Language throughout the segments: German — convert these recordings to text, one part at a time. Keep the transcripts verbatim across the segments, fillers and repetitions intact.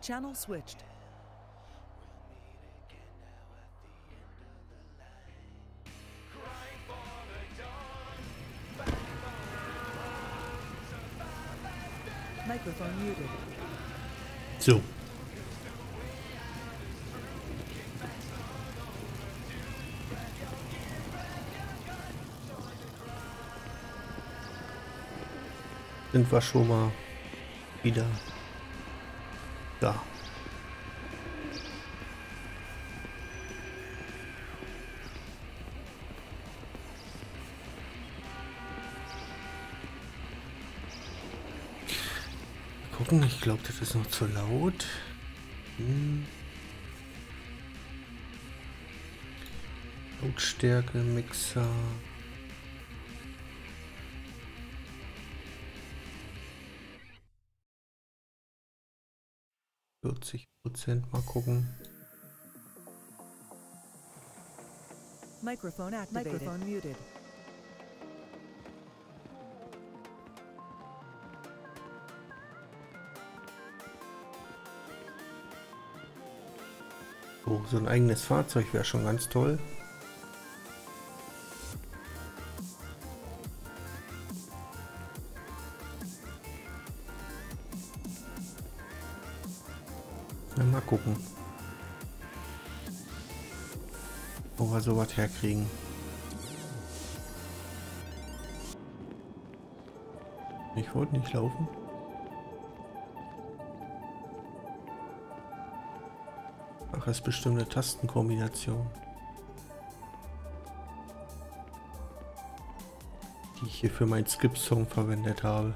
Channel switched. Microphone muted. So. Sind wir schon mal wieder da. Gucken, ich glaube, das ist noch zu laut. Hm. Lautstärke, Mixer. vierzig Prozent, mal gucken. Microphone activated. Microphone muted. Oh, so ein eigenes Fahrzeug wäre schon ganz toll. Na, mal gucken, wo wir sowas herkriegen. Ich wollte nicht laufen. Ach, das ist bestimmt eine Tastenkombination, die ich hier für meinen Skip-Song verwendet habe.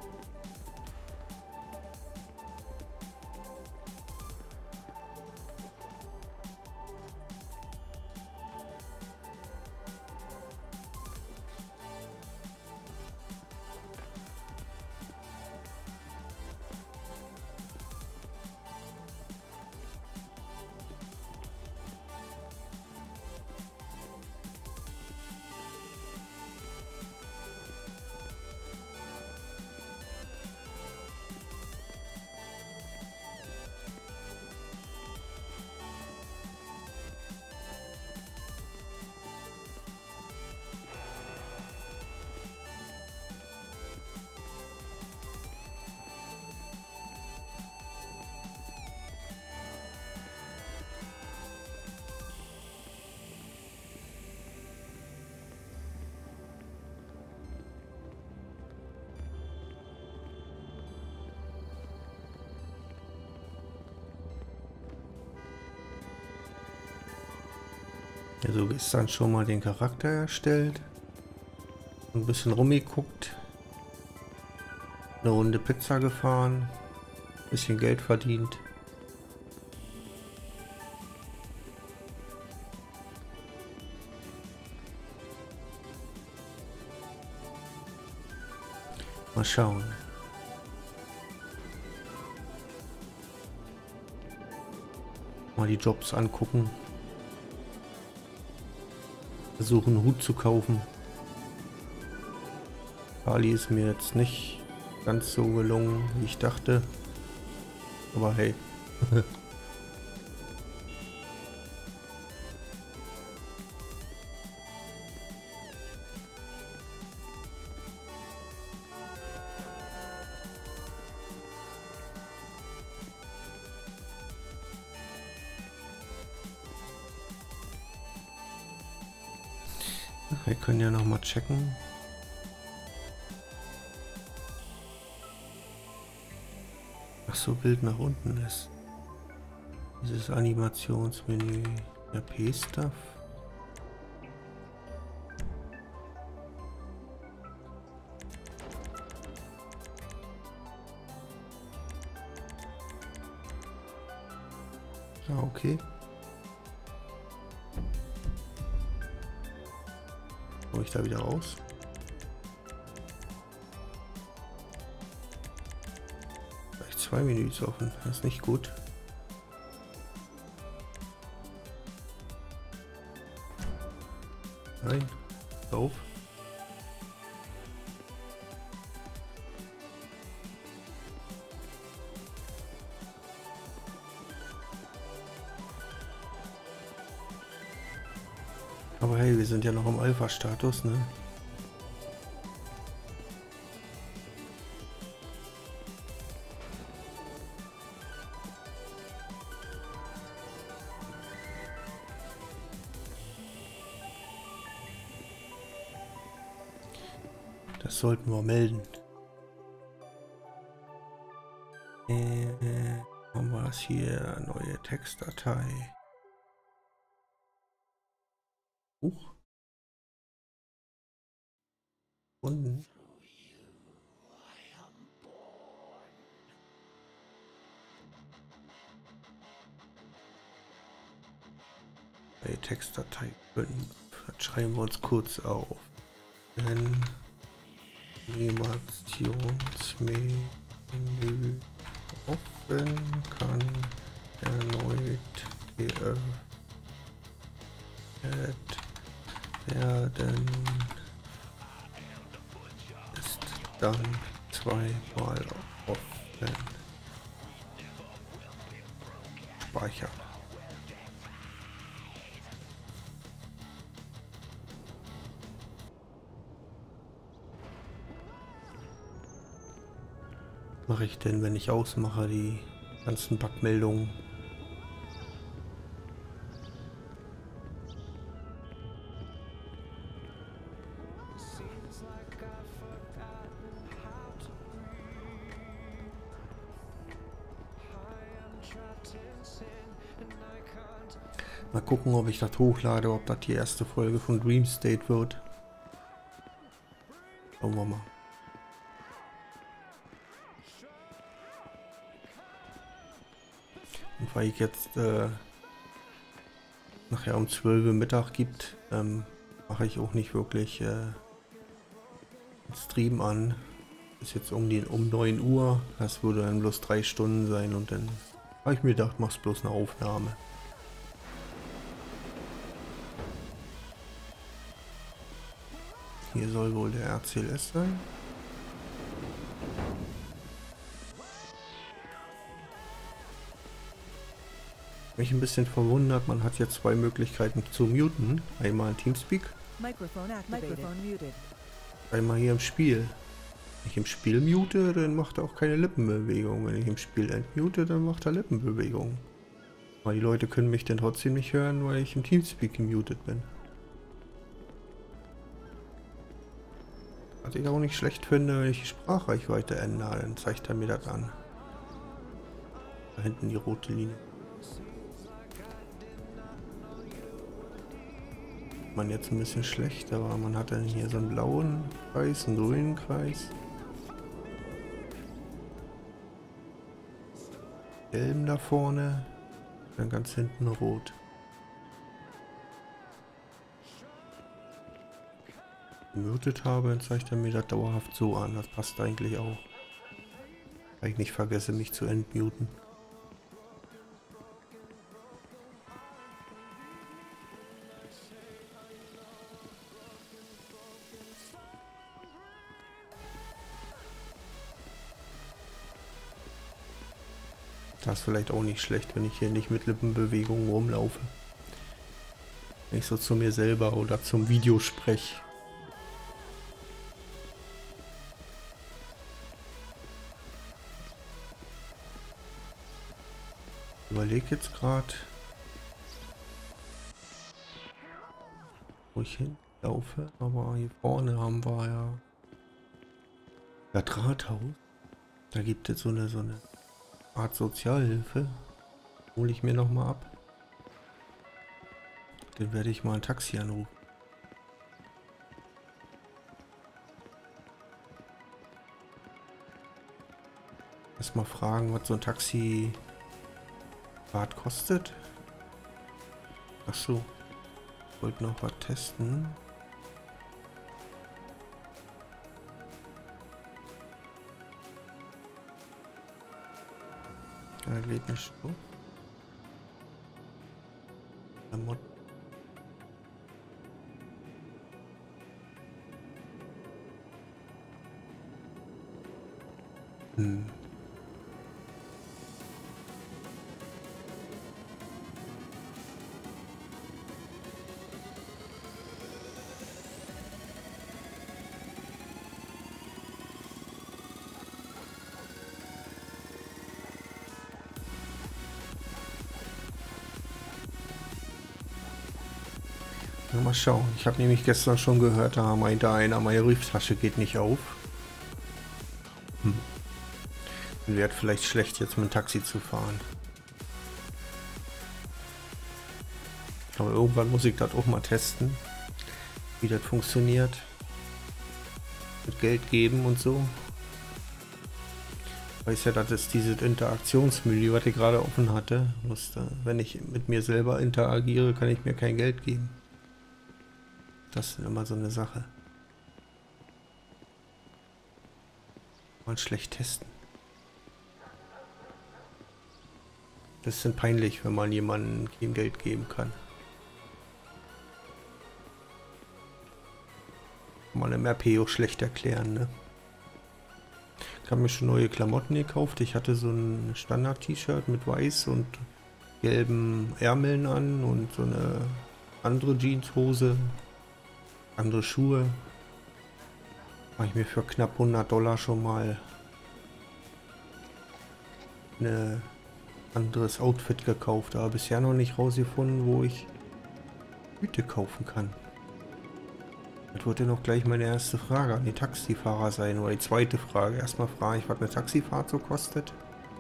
Also gestern schon mal den Charakter erstellt, ein bisschen rumgeguckt, eine Runde Pizza gefahren, ein bisschen Geld verdient. Mal schauen. Mal die Jobs angucken. Versuchen, einen Hut zu kaufen. Bali ist mir jetzt nicht ganz so gelungen, wie ich dachte. Aber hey. Wir können ja noch mal checken. Ach so, Bild nach unten ist dieses Animationsmenü. Der P-Stuff. Ja, okay. Komme ich da wieder raus? Vielleicht zwei Menüs offen, das ist nicht gut. Nein, auf. Aber hey, wir sind ja noch im Alpha-Status, ne? Das sollten wir melden. Äh, äh, haben wir das hier? Neue Textdatei. Huch. Unten. Neue Textdatei fünf. Das schreiben wir uns kurz auf. Wenn Animationsmenü offen kann erneut geöffnet werden, ist dann zweimal offen. Speichern. Mache ich denn, wenn ich ausmache, die ganzen Bugmeldungen? Mal gucken, ob ich das hochlade, ob das die erste Folge von Dream State wird. Schauen wir mal. Und weil ich jetzt äh, nachher um zwölf Uhr Mittag gibt, ähm, mache ich auch nicht wirklich äh, einen Stream an. Ist jetzt um, die, um neun Uhr. Das würde dann bloß drei Stunden sein und dann habe ich mir gedacht, mach's bloß eine Aufnahme. Hier soll wohl der R C L S sein. Mich ein bisschen verwundert, man hat jetzt zwei Möglichkeiten zu muten. Einmal Teamspeak, einmal hier im Spiel. Wenn ich im Spiel mute, dann macht er auch keine Lippenbewegung. Wenn ich im Spiel entmute, dann macht er Lippenbewegung. Aber die Leute können mich dann trotzdem nicht hören, weil ich im Teamspeak gemutet bin. Was ich auch nicht schlecht finde, wenn ich die Sprachreichweite ändere, dann zeigt er mir das an. Da hinten die rote Linie. Man jetzt ein bisschen schlecht, aber man hat dann hier so einen blauen Kreis, einen grünen Kreis. Gelben da vorne, dann ganz hinten rot. Gemutet habe, dann zeigt er mir das dauerhaft so an. Das passt eigentlich auch. Weil ich nicht vergesse, mich zu entmuten. Das ist vielleicht auch nicht schlecht, wenn ich hier nicht mit Lippenbewegungen rumlaufe. Wenn ich so zu mir selber oder zum Video spreche. Ich überlege jetzt gerade, wo ich hinlaufe, aber hier vorne haben wir ja das Rathaus. Da gibt es so eine, so eine Art Sozialhilfe. Hole ich mir noch mal ab. Dann werde ich mal ein Taxi anrufen. Erstmal fragen, was so ein Taxi Fahrt kostet. Ach so. Ich wollte noch was testen. Da geht nicht so. Hm. Ja, mal schauen. Ich habe nämlich gestern schon gehört, da meinte einer, meine Brieftasche geht nicht auf. Hm. Wäre vielleicht schlecht, jetzt mit dem Taxi zu fahren. Aber irgendwann muss ich das auch mal testen, wie das funktioniert. Mit Geld geben und so. Ich weiß ja, das ist dieses Interaktionsmenü, was ich gerade offen hatte. Musste, wenn ich mit mir selber interagiere, kann ich mir kein Geld geben. Das ist immer so eine Sache. Mal schlecht testen. Das ist dann peinlich, wenn man jemandem kein Geld geben kann. Kann man im R P auch schlecht erklären, ne? Ich habe mir schon neue Klamotten gekauft. Ich hatte so ein Standard-T-Shirt mit weiß und gelben Ärmeln an und so eine andere Jeanshose, andere Schuhe. Habe ich mir für knapp hundert Dollar schon mal ein anderes Outfit gekauft, aber bisher noch nicht rausgefunden, wo ich Hüte kaufen kann. Das wird ja noch gleich meine erste Frage an die Taxifahrer sein, oder die zweite Frage. Erstmal frage ich, was eine Taxifahrt so kostet.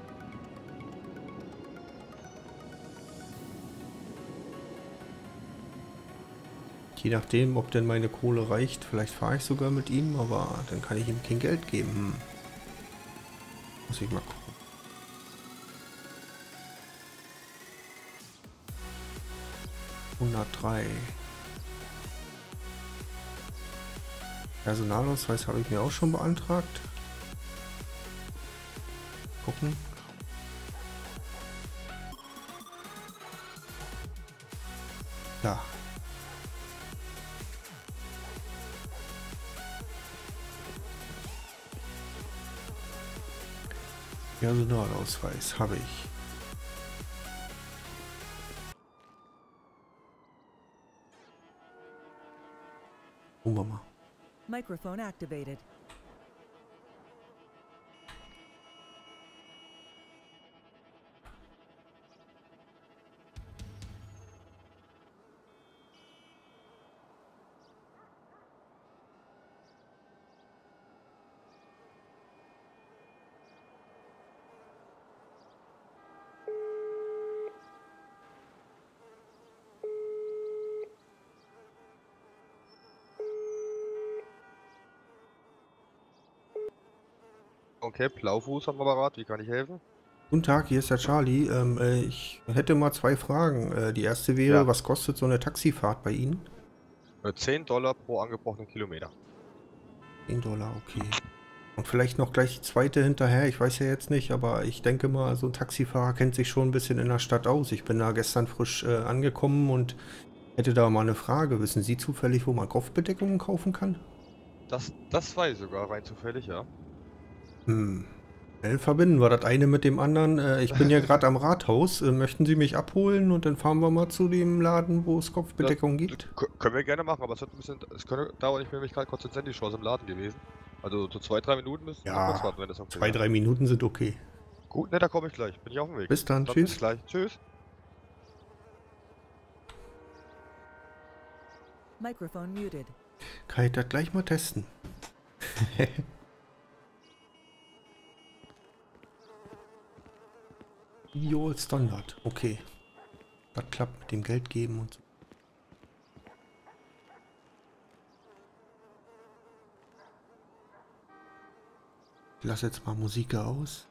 Je nachdem, ob denn meine Kohle reicht, vielleicht fahre ich sogar mit ihm, aber dann kann ich ihm kein Geld geben. Hm. Muss ich mal gucken. hundertdrei. Personalausweis habe ich mir auch schon beantragt. Gucken. Ja. Personalausweis habe ich. Oh Mama. Microphone activated. Okay, Blaufuß am Apparat, wie kann ich helfen? Guten Tag, hier ist der Charlie. Ähm, äh, ich hätte mal zwei Fragen. Äh, die erste wäre, Ja. was kostet so eine Taxifahrt bei Ihnen? Äh, zehn Dollar pro angebrochenen Kilometer. zehn Dollar, okay. Und vielleicht noch gleich die zweite hinterher. Ich weiß ja jetzt nicht, aber ich denke mal, so ein Taxifahrer kennt sich schon ein bisschen in der Stadt aus. Ich bin da gestern frisch äh, angekommen und hätte da mal eine Frage. Wissen Sie zufällig, wo man Kopfbedeckungen kaufen kann? Das, das weiß ich sogar, rein zufällig, ja. Hm. Dann verbinden wir das eine mit dem anderen. Äh, ich bin ja gerade am Rathaus. Äh, möchten Sie mich abholen und dann fahren wir mal zu dem Laden, wo es Kopfbedeckung gibt? K können wir gerne machen, aber es hat ein bisschen, es könnte dauern, ich bin nämlich gerade kurz in Sandy Shores im Laden gewesen. Also so zwei, drei Minuten müssen wir kurz Ja, warten, wenn das okay zwei, ist. drei Minuten sind okay. Gut, ne, da komme ich gleich. Bin ich auf dem Weg. Bis dann, Dann tschüss. bis gleich. Tschüss. Microphone muted. Kann ich das gleich mal testen? Jo, Standard. Okay. Das klappt mit dem Geld geben und so. Ich lasse jetzt mal Musik aus.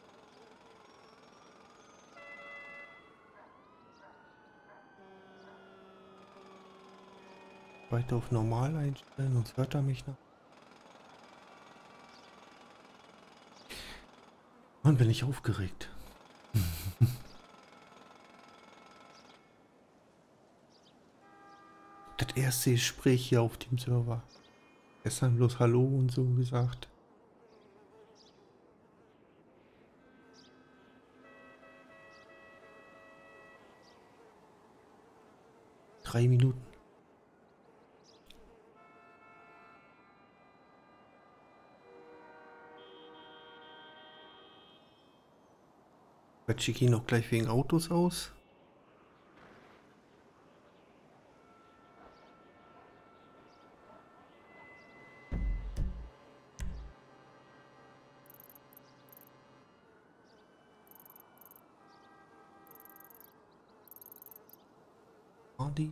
Weiter auf normal einstellen, sonst hört er mich noch. Mann, bin ich aufgeregt. Das erste Gespräch hier auf dem Server. Gestern bloß Hallo und so gesagt. Drei Minuten. Quetsche ich ihn noch gleich wegen Autos aus? War die?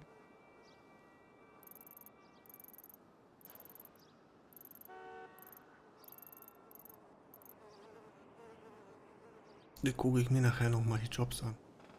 Die gucke ich mir nachher noch mal die Jobs an.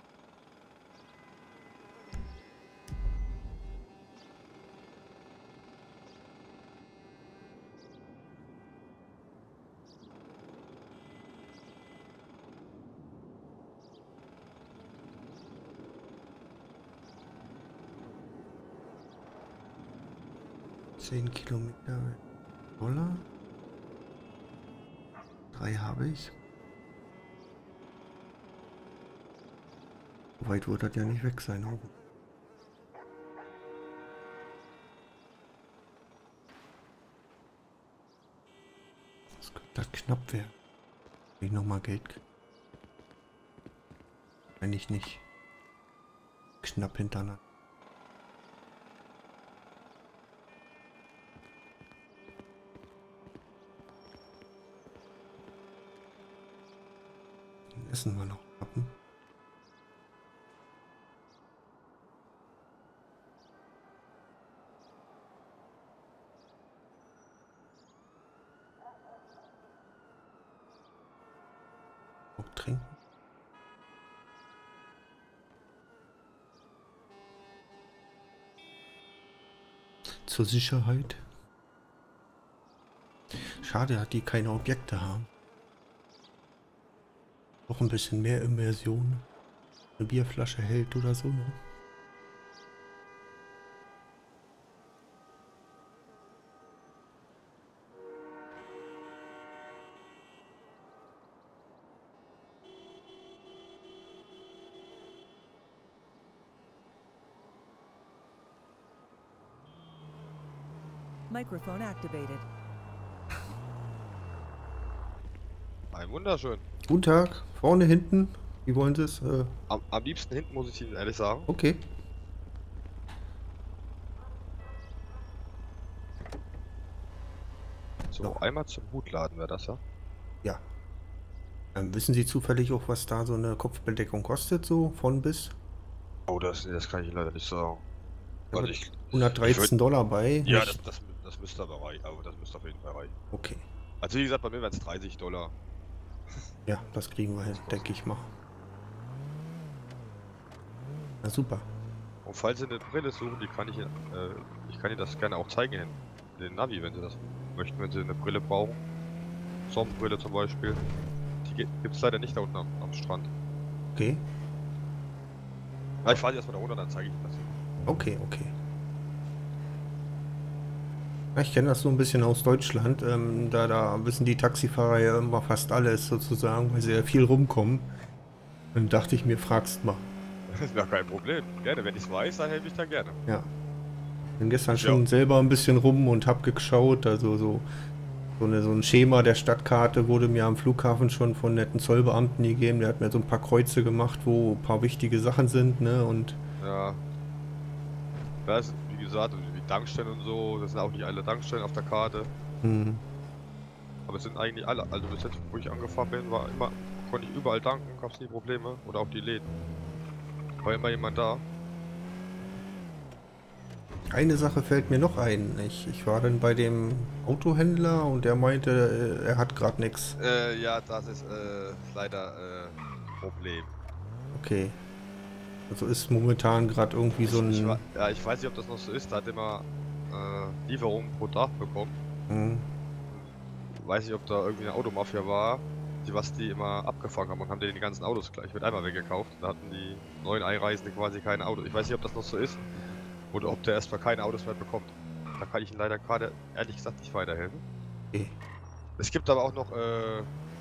zehn Kilometer Dollar. Drei habe ich. So weit wird das ja nicht weg sein. Auch. Das könnte das knapp werden. Wenn ich nochmal Geld kriege. Wenn ich nicht knapp hintereinander. Essen wir noch Pappen. Auch trinken. Zur Sicherheit. Schade, dass die keine Objekte haben. Auch ein bisschen mehr Immersion. Eine Bierflasche hält oder so, ne? Microphone activated. Ein wunderschön. Guten Tag. Vorne, hinten. Wie wollen Sie es? Äh, Am, am liebsten hinten, muss ich Ihnen ehrlich sagen. okay. So, Ja. einmal zum Hutladen wäre das, ja? Ja. Ähm, wissen Sie zufällig auch, was da so eine Kopfbedeckung kostet, so von bis? Oh, das, das kann ich Ihnen leider nicht sagen. Da Also wird ich, hundertreizehn ich würd- Dollar bei. Ja, nicht- das, das, das müsste aber reichen. Aber das müsste auf jeden Fall reichen. Okay. Also wie gesagt, bei mir wären es dreißig Dollar. Ja, das kriegen wir hin, denke ich mal. Na super. Und falls Sie eine Brille suchen, die kann ich Ihnen, äh, ich kann Ihnen das gerne auch zeigen in den Navi, wenn Sie das möchten, wenn Sie eine Brille brauchen. Sonnenbrille zum Beispiel. Die gibt es leider nicht da unten am, am Strand. Okay. Ja, ich fahre Sie erstmal da runter, dann zeige ich Ihnen das. Okay, okay. Ja, ich kenne das so ein bisschen aus Deutschland. Ähm, da, da wissen die Taxifahrer ja immer fast alles sozusagen, weil sie ja viel rumkommen. Dann dachte ich mir, fragst mal. Das ist ja kein Problem. Gerne, wenn ich es weiß, dann helfe ich da gerne. Ja. Bin gestern Ja. schon selber ein bisschen rum und hab geschaut. Also so, so, eine, so ein Schema der Stadtkarte wurde mir am Flughafen schon von netten Zollbeamten gegeben. Der hat mir so ein paar Kreuze gemacht, wo ein paar wichtige Sachen sind, ne? Und Ja. Das ist, wie gesagt, wie Tankstellen und so, das sind auch nicht alle Tankstellen auf der Karte. hm, Aber es sind eigentlich alle. Also bis jetzt, wo ich angefahren bin, war immer, konnte ich überall tanken, gab es nie Probleme. Oder auch die Läden. War immer jemand da. eine Sache fällt mir noch ein. Ich, ich war dann bei dem Autohändler und der meinte, äh, er hat gerade nichts. Äh, ja, das ist äh, leider äh, Problem. Okay. Also ist momentan gerade irgendwie so Ich, ich, ein... wa- ja, ich weiß nicht, ob das noch so ist. Da hat immer äh, Lieferungen pro Tag bekommen. Hm, Weiß nicht, ob da irgendwie eine Automafia war, die was die immer abgefangen haben und haben denen die ganzen Autos gleich mit einmal weggekauft. Da hatten die neuen Einreisende quasi keine Autos. Ich weiß nicht, ob das noch so ist oder ob der erstmal keine Autos mehr bekommt. Da kann ich Ihnen leider gerade ehrlich gesagt nicht weiterhelfen. okay. Es gibt aber auch noch äh,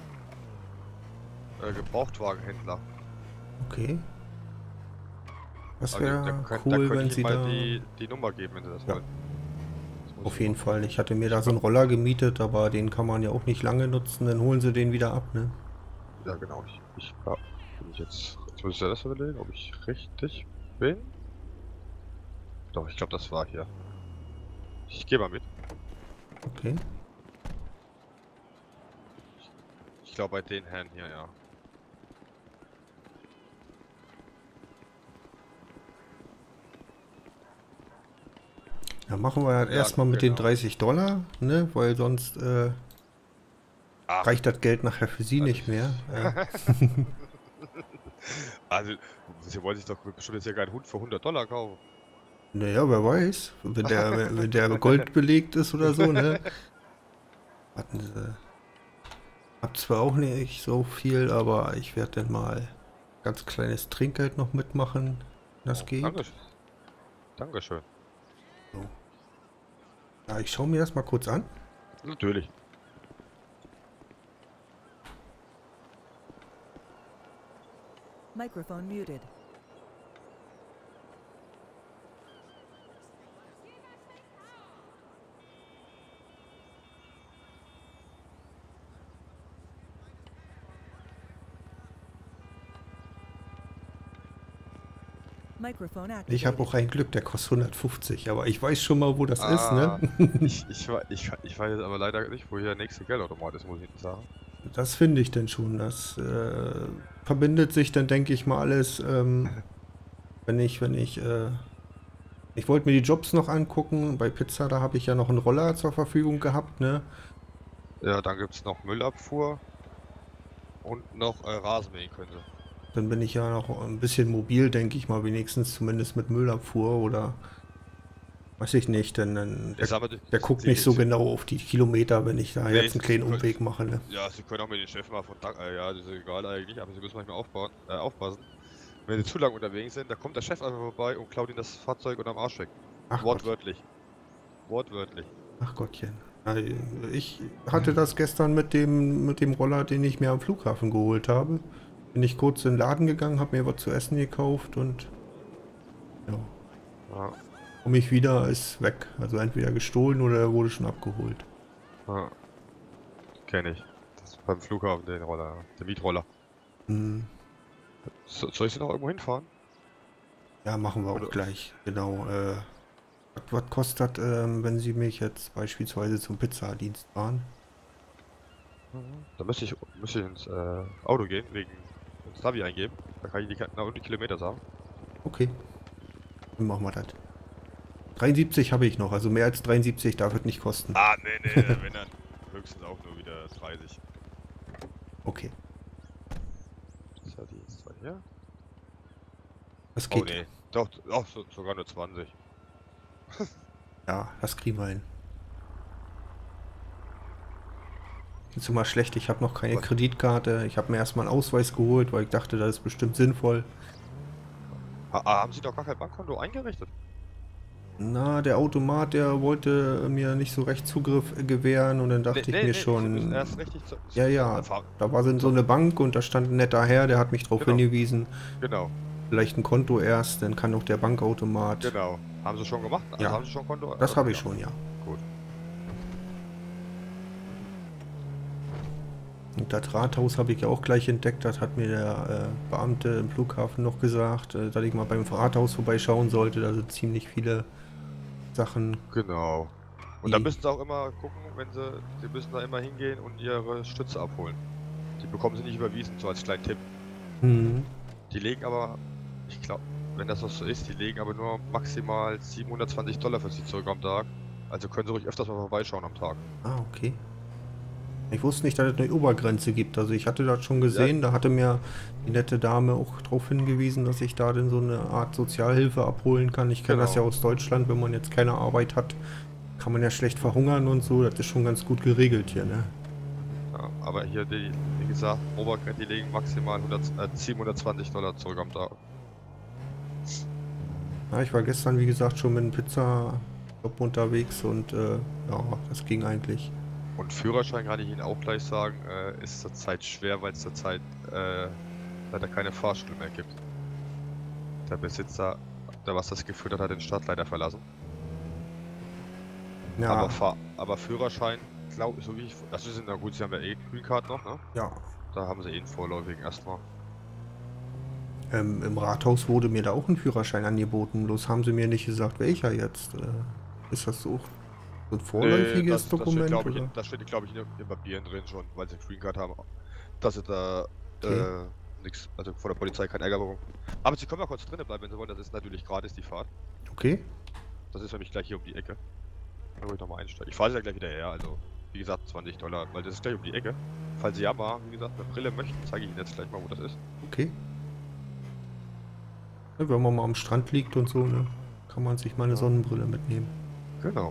äh, Gebrauchtwagenhändler. Okay. Das Also, da wäre kann- da cool, könnte wenn ich Sie Ihnen mal da... die, die Nummer geben, wenn Sie das Ja. wollen. Das muss Auf ich jeden mal- Fall. Ich hatte mir da so einen Roller gemietet, aber den kann man ja auch nicht lange nutzen. Dann holen Sie den wieder ab, ne? Ja, genau. Ich, ich, ja, bin ich jetzt, jetzt muss ich ja das überlegen, ob ich richtig bin. Doch, ich glaube, das war hier. Ich gehe mal mit. Okay. Ich glaube, bei den Herren hier, ja. Ja, machen wir halt Ja, erstmal mit den genau. dreißig Dollar, ne? Weil sonst äh, Ach, reicht das Geld nachher für sie also, nicht mehr. Äh, also, Sie wollen sich doch bestimmt jetzt hier keinen Hund für hundert Dollar kaufen. naja, wer weiß. Wenn der, wenn der Gold belegt ist oder so, ne? Warten Sie. Hab zwar auch nicht so viel, aber ich werde dann mal ganz kleines Trinkgeld noch mitmachen. wenn Das Oh, geht. Dankeschön. Dankeschön. So. Ja, ich schaue mir das mal kurz an. Natürlich. Microphone muted. Microphone Ich habe activated. auch ein Glück, der kostet hundertfünfzig, aber ich weiß schon mal, wo das ist, Ah, ne? ich, ich, wei- ich, ich weiß jetzt aber leider nicht, wo hier der nächste Geldautomat ist, muss ich Ihnen sagen. Das finde ich denn schon. Das äh, verbindet sich dann, denke ich mal, alles, ähm, wenn ich, wenn ich, äh, ich wollte mir die Jobs noch angucken. Bei Pizza, da habe ich ja noch einen Roller zur Verfügung gehabt, ne? Ja, dann gibt es noch Müllabfuhr und noch äh, Rasenmähen können Sie. Dann bin ich ja noch ein bisschen mobil, denke ich mal, wenigstens zumindest mit Müllabfuhr oder weiß ich nicht, denn dann, Ich der, sag mal, die- der guckt Sie- nicht so Sie- genau auf die Kilometer, wenn ich da Nee, jetzt einen Sie- kleinen Sie können- Umweg mache, ne? Ja, Sie können auch mit den Chef mal von Dank, äh, ja, das ist egal eigentlich, aber Sie müssen manchmal aufbauen, äh, aufpassen. Wenn Sie zu lang unterwegs sind, da kommt der Chef einfach vorbei und klaut Ihnen das Fahrzeug unterm Arsch weg. Ach Gott, Wortwörtlich. Wortwörtlich. ach Gottchen. Also, ich hatte das gestern mit dem, mit dem Roller, den ich mir am Flughafen geholt habe. Bin ich kurz in den Laden gegangen, habe mir was zu essen gekauft und ja, Ja, komme ich wieder, ist weg. Also entweder gestohlen oder er wurde schon abgeholt. ja. Kenn ich. Das ist beim Flughafen, den Roller, der Mietroller. Hm, So, soll ich Sie noch irgendwo hinfahren? ja, machen wir auch Oder- gleich. Genau. Äh, was, was kostet, ähm, wenn Sie mich jetzt beispielsweise zum Pizzadienst fahren? Da müsste ich, müsste ich ins äh, Auto gehen, wegen ins Navi eingeben. Da kann ich die, genau die Kilometer sagen. Okay, dann machen wir das. dreiundsiebzig habe ich noch, also mehr als dreiundsiebzig darf es nicht kosten. Ah, nee, nee, wenn dann höchstens auch nur wieder dreißig. Okay, Ist ja die ist zwar hier. das Oh geht. nee, doch, doch so, sogar nur zwanzig. Ja, das kriegen wir hin. Ist immer schlecht, ich habe noch keine Was? Kreditkarte. Ich habe mir erstmal einen Ausweis geholt, weil ich dachte, das ist bestimmt sinnvoll. Ah, ah, haben Sie doch gar kein Bankkonto eingerichtet? Na, der Automat, der wollte mir nicht so recht Zugriff äh, gewähren und dann dachte ich mir Sie müssen schon, erst richtig zu, ja, ja, Fahr- da war so eine Bank und da stand ein netter Herr, der hat mich darauf Genau. hingewiesen, Genau, vielleicht ein Konto erst, dann kann auch der Bankautomat. genau. Haben Sie schon gemacht? Also Ja. haben Sie schon Konto? Das Äh, habe ich ja. schon, ja. Gut. Und das Rathaus habe ich ja auch gleich entdeckt, das hat mir der äh, Beamte im Flughafen noch gesagt, äh, dass ich mal beim Rathaus vorbeischauen sollte, da sind ziemlich viele Sachen. Genau. Und Die- da müssen Sie auch immer gucken, wenn Sie, Sie müssen da immer hingehen und Ihre Stütze abholen. Die bekommen Sie nicht überwiesen, so als kleinen Tipp. Mhm. Die legen aber, ich glaube, wenn das noch so ist, die legen aber nur maximal siebenhundertzwanzig Dollar für Sie zurück am Tag. Also können Sie ruhig öfters mal vorbeischauen am Tag. Ah, okay. Ich wusste nicht, dass es eine Obergrenze gibt. Also ich hatte das schon gesehen, da hatte mir die nette Dame auch darauf hingewiesen, dass ich da denn so eine Art Sozialhilfe abholen kann. Ich kenne das ja Genau. aus Deutschland, wenn man jetzt keine Arbeit hat, kann man ja schlecht verhungern und so. Das ist schon ganz gut geregelt hier, ne? Ja, aber hier, die, wie gesagt, Obergrenze, die legen maximal hundert, äh, siebenhundertzwanzig Dollar zurück am Tag. Ja, ich war gestern, wie gesagt, schon mit einem Pizza-Job unterwegs und äh, ja, das ging eigentlich. Und Führerschein kann ich Ihnen auch gleich sagen, äh, ist zurzeit schwer, weil es zurzeit äh, leider keine Fahrstuhl mehr gibt. Der Besitzer, der was das geführt hat, hat den Stadt leider verlassen. Ja, Aber, Fahr aber Führerschein, glaube ich, so wie ich. Das ist na gut, Sie haben ja eh Green Card noch, ne? ja. Da haben Sie eh einen vorläufigen erstmal. Ähm, im Rathaus wurde mir da auch ein Führerschein angeboten, bloß haben sie mir nicht gesagt, welcher jetzt. Äh, ist das so, so ein vorläufiges das, Dokument? Das steht, glaube ich, oder? in- das steht, glaube ich, in den- in den Papieren drin schon, weil Sie Green Card haben, dass Sie da Okay. äh, nichts, also vor der Polizei kein Ärger bekommen. Aber Sie können mal kurz drinnen bleiben, wenn Sie wollen, das ist natürlich gratis die Fahrt. Okay. Das ist nämlich gleich hier um die Ecke. Da will ich nochmal einsteigen. Ich fahre sie ja gleich wieder her, also wie gesagt zwanzig Dollar, weil das ist gleich um die Ecke. Falls Sie aber, wie gesagt, eine Brille möchten, zeige ich Ihnen jetzt gleich mal, wo das ist. Okay. Ja, wenn man mal am Strand liegt und so, ne, kann man sich mal eine Sonnenbrille mitnehmen. Genau.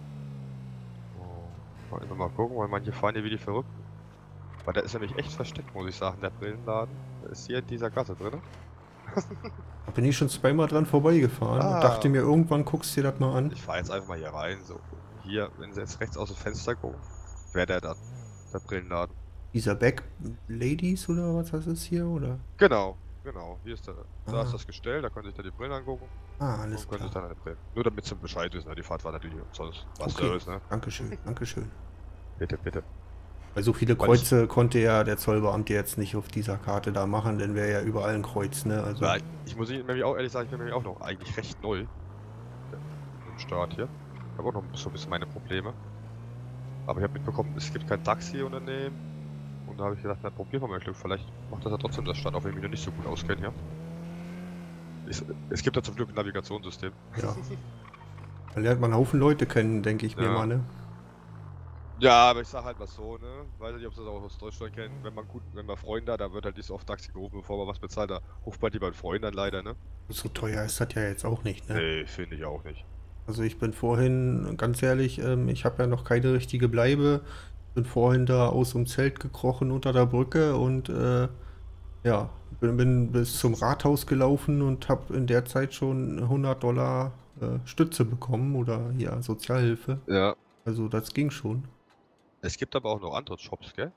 Oh, mal, mal gucken, weil manche fahren hier wie die Verrückten. Weil der ist nämlich echt versteckt, muss ich sagen, der Brillenladen. Der ist hier in dieser Gasse drin. Da bin ich schon zweimal dran vorbeigefahren Ah. und dachte mir, irgendwann guckst du dir das mal an. Ich fahre jetzt einfach mal hier rein, so. Hier, wenn Sie jetzt rechts aus dem Fenster gucken, wäre der dann, der Brillenladen. Dieser Back Ladies oder was das ist hier, oder? Genau, genau. Hier ist der, da Ah. ist das Gestell, da können Sie sich dann die Brillen angucken. Ah, alles und können sich klar. dann eine Brillen. Nur damit Sie Bescheid wissen, ne? Die Fahrt war natürlich umsonst. Was Okay, Service, ne? Dankeschön, Dankeschön. Bitte, bitte. Weil so viele Weil ich- Kreuze konnte ja der Zollbeamte jetzt nicht auf dieser Karte da machen, denn wäre ja überall ein Kreuz, ne? Also, Ja, ich muss Ihnen nämlich auch ehrlich sagen, ich bin nämlich auch noch eigentlich recht neu im Start hier. Ich habe auch noch so ein bisschen meine Probleme. Aber ich habe mitbekommen, es gibt kein Taxi-Unternehmen. Und da habe ich gedacht, na probieren wir mal Glück. Vielleicht macht das ja trotzdem das Stadt, auch wenn ich mich noch nicht so gut auskenne hier. Es, es gibt ja zum Glück ein Navigationssystem. ja. Da lernt man einen Haufen Leute kennen, denke ich mir Ja. mal, ne? Ja, aber ich sag halt mal so, ne? Weiß nicht, ob Sie das auch aus Deutschland kennen. Wenn man gut, wenn man Freunde hat, da wird halt nicht so oft Taxi gerufen, bevor man was bezahlt. Da ruft man die bei Freunden an leider, ne? So teuer ist das ja jetzt auch nicht, ne? Nee, finde ich auch nicht. Also ich bin vorhin, ganz ehrlich, ähm, ich habe ja noch keine richtige Bleibe. Bin vorhin da aus dem Zelt gekrochen unter der Brücke und äh, ja, bin, bin bis zum Rathaus gelaufen und habe in der Zeit schon hundert Dollar äh, Stütze bekommen oder ja, Sozialhilfe. Ja. Also das ging schon. Es gibt aber auch noch andere Jobs, gell?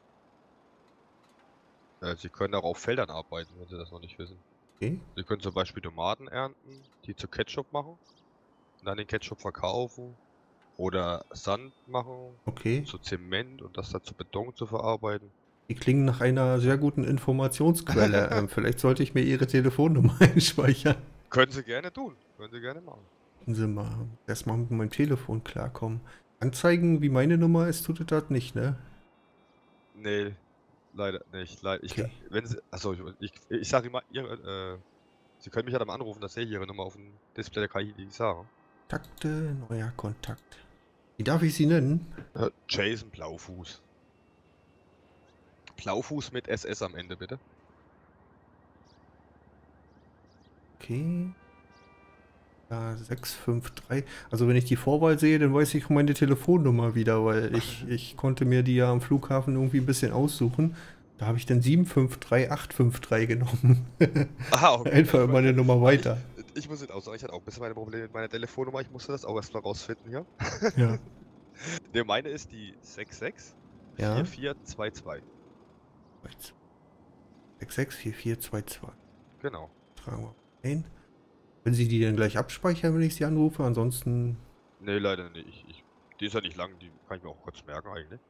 Äh, Sie können auch auf Feldern arbeiten, wenn Sie das noch nicht wissen. Okay. Sie können zum Beispiel Tomaten ernten, die zu Ketchup machen und dann den Ketchup verkaufen. Oder Sand machen, Okay. zu Zement und das dann zu Beton zu verarbeiten. Die klingen nach einer sehr guten Informationsquelle. ähm, vielleicht sollte ich mir Ihre Telefonnummer einspeichern. Können Sie gerne tun. Können Sie gerne machen. Warten Sie mal, erstmal mit meinem Telefon klarkommen. Anzeigen, wie meine Nummer ist, tut es das nicht, ne? Nee, leider nicht. Leider. Ich, Okay. wenn Sie, achso, ich, ich, ich sage immer, Ihre, äh, Sie können mich ja dann mal anrufen, dass sehe ich Ihre Nummer auf dem Display, da kann ich Ihnen sagen. Kontakte, neuer Kontakt. Wie darf ich Sie nennen? Äh, Jason Blaufuß. Blaufuß mit S S am Ende, bitte. Okay. Ja, sechs fünf drei. Also wenn ich die Vorwahl sehe, dann weiß ich meine Telefonnummer wieder, weil ich, ich konnte mir die ja am Flughafen irgendwie ein bisschen aussuchen. Da habe ich dann sieben fünf drei acht fünf drei genommen. Ah, okay. Einfach immer eine Nummer weiter. Ich, ich muss Ihnen auch sagen, ich hatte auch ein bisschen meine Probleme mit meiner Telefonnummer. Ich musste das auch erstmal rausfinden hier. Ja. Ne, meine ist die sechs sechs Ja. vier vier zwei zwei. sechs sechs vier vier zwei zwei. Genau. Tragen wir ein. Wenn Sie die dann gleich abspeichern, wenn ich sie anrufe, ansonsten. Ne, leider nicht. Ich, ich, die ist ja nicht lang, die kann ich mir auch kurz merken eigentlich.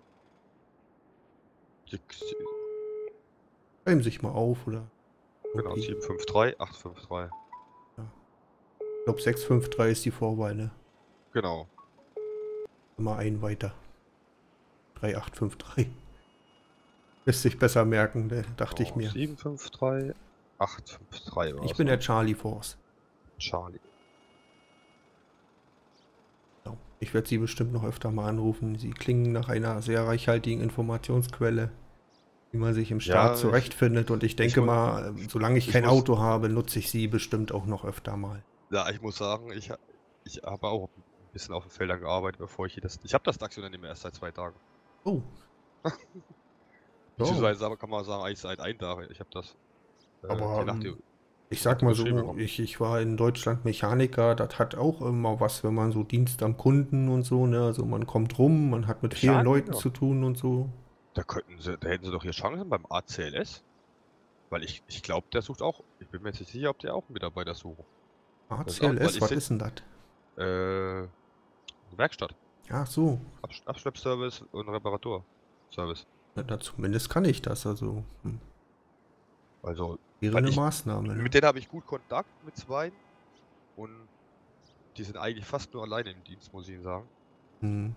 Die, Schreiben Sie sich mal auf, oder? genau, Okay. sieben fünf drei acht fünf drei. Ich glaube sechs fünf drei ist die Vorwahl, ne? Genau. Immer ein weiter. drei acht fünf drei. Lässt sich besser merken, ne? Dachte ich mir. sieben fünf drei acht fünf drei. Ich bin der Charlie Force. Charlie. Ja, ich werde Sie bestimmt noch öfter mal anrufen. Sie klingen nach einer sehr reichhaltigen Informationsquelle, wie man sich im Staat Ja, ich- zurechtfindet. Und ich denke mu- mal, äh, solange ich ich kein muss- Auto habe, nutze ich Sie bestimmt auch noch öfter mal. Ja, ich muss sagen, ich, ha- ich habe auch ein bisschen auf den Feldern gearbeitet, bevor ich hier das. Ich habe das Taxi-Unternehmen erst seit zwei Tagen. Oh. Beziehungsweise aber kann man sagen, eigentlich seit ein Tag. Ich habe das. äh, Aber, je nach ähm, dem- Ich sag mal so, Unterschrieben bekommen. ich, ich war in Deutschland Mechaniker, das hat auch immer was, wenn man so Dienst am Kunden und so, ne? Also man kommt rum, man hat mit vielen Mechaniker? Leuten zu tun und so. Da könnten sie, da hätten sie doch hier Chancen beim A C L S. Weil ich, ich glaube, der sucht auch. Ich bin mir jetzt nicht sicher, ob der auch einen Mitarbeiter sucht. A Das ist C auch, L weil S, ich was seh- ist denn das? Äh. Werkstatt. Ach so, Absch Abschleppservice und Reparaturservice. na, da zumindest kann ich das, also hm, Also, wäre Weil eine ich- Maßnahme. Ne? mit denen habe ich gut Kontakt, mit zwei. Und die sind eigentlich fast nur alleine im Dienst, muss ich Ihnen sagen. Hm.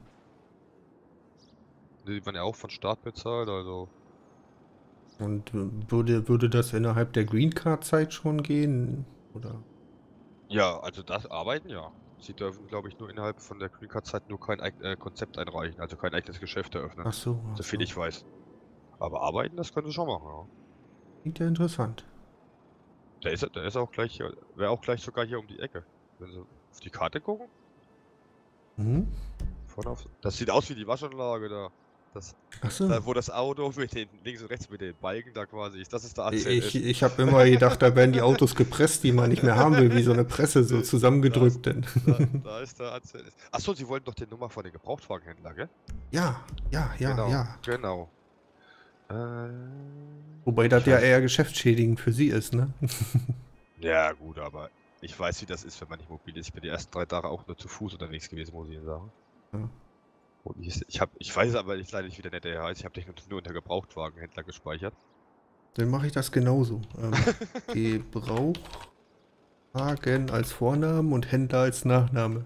Die werden ja auch von Staat bezahlt, also. Und äh, würde, würde das innerhalb der Green Card Zeit schon gehen? Oder? Ja, also das Arbeiten ja. sie dürfen, glaube ich, nur innerhalb von der Green Card Zeit nur kein eig- äh, Konzept einreichen, also kein eigenes Geschäft eröffnen. Ach so. Ach So viel so. ich weiß. Aber arbeiten, das können sie schon machen, ja. Klingt ja interessant. Der ist, der ist auch gleich, wäre auch gleich sogar hier um die Ecke. Wenn sie auf die Karte gucken, Mhm. vorne auf, das sieht aus wie die Waschanlage da. Das, Ach so. da, wo das Auto mit den links und rechts mit den Balken da quasi ist. Das ist der A Z S. Ich, ich habe immer gedacht, da werden die Autos gepresst, die man nicht mehr haben will, wie so eine Presse, so zusammengedrückt. Da, Denn. da, da ist der A Z S. Achso, Sie wollten doch die Nummer von den Gebrauchtwagenhändler, gell? Ja, ja, ja, genau, ja. Genau. Äh, Wobei das ich ja weiß- eher geschäftsschädigend für Sie ist, ne? Ja, gut, aber ich weiß, wie das ist, wenn man nicht mobil ist. Ich bin die ersten drei Tage auch nur zu Fuß unterwegs gewesen, muss ich Ihnen sagen. Ja. Und ich, ich, hab, ich weiß aber nicht, leider nicht, wie der nette Herr heißt. Ich habe dich nur unter Gebrauchtwagenhändler gespeichert. Dann mache ich das genauso. Ähm, Gebrauchtwagen als Vornamen und Händler als Nachname.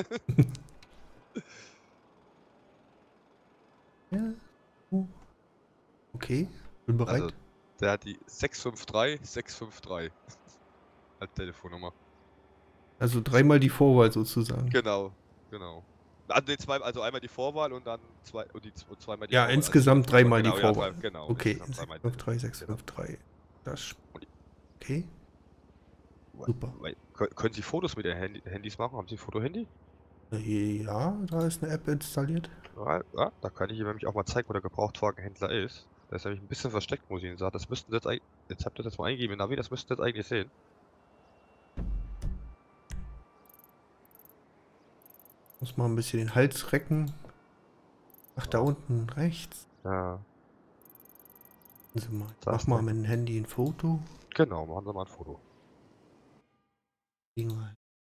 Ja. Oh. Okay, bin bereit. Also, der hat die sechs fünf drei sechs fünf drei als Telefonnummer. Also dreimal die Vorwahl sozusagen. Genau, genau. Ah, nee, zwei, also einmal die Vorwahl und dann zwei, und die, und zweimal die Ja, Vorwahl. insgesamt Also, dreimal genau, die ja, Vorwahl. drei, genau. Okay, insgesamt sechs dreimal. fünf drei sechs fünf drei. Das. Okay. Super. Weil- Kö- Können Sie Fotos mit den Handy, Handys machen? Haben Sie ein Foto-Handy? Ja, da ist eine App installiert. Ja, ja, da kann ich Ihnen nämlich auch mal zeigen, wo der Gebrauchtwagenhändler ist. Der ist nämlich ein bisschen versteckt, muss ich Ihnen sagen. Das müssten Sie jetzt eigentlich, jetzt habt ihr das mal eingegeben in Navi, das müssten Sie jetzt eigentlich sehen. Muss mal ein bisschen den Hals recken. Ach, da unten rechts. Ja, Warten Sie mal. Ich Da mach ist mal der. mit dem Handy ein Foto. genau, machen Sie mal ein Foto. Kriegen wir.